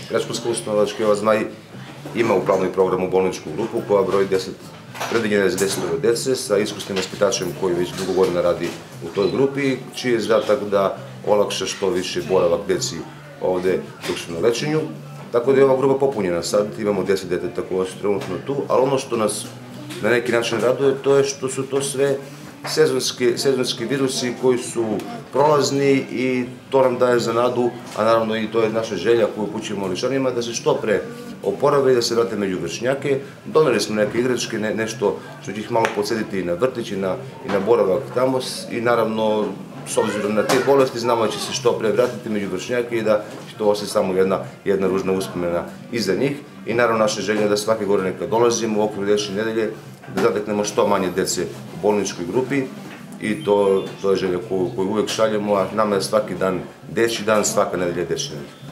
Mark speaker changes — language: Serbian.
Speaker 1: Predškolska ustanova Škela Zmaj ima u planu i programu bolničku grupu koja broji predviđene za 10 dece sa iskusnim vaspitačem koji već dugo godina radi u toj grupi, čiji je zadatak da olakša što više boravak deci ovde dok su na lečenju. Tako da je ova grupa popunjena sad, imamo 10 deteta koja su trenutno tu, ali ono što nas na neki način raduje to je što su to sve sezonski virusi koji su prolazni i to nam daje za nadu, a naravno i to je naša želja koju upućujemo Ličanima, da se što pre oporave i da se vrate među vršnjake. Doneli smo neke igračke, nešto što će ih malo podsjetiti i na vrtić i na boravak tamo i naravno s obzirom na te bolesti znamo da će se što pre vratiti među vršnjake i da će to ostati samo jedna ružna uspomena iza njih. I naravno naša želja je da svake godine kad dolazimo u okviru dečje nedelje da zateknemo što manje dece u bolničkoj grupi i to je želja koju uvek šaljemo, a nama je svaki dan dečji dan, svaka nedelja dečja nedelja.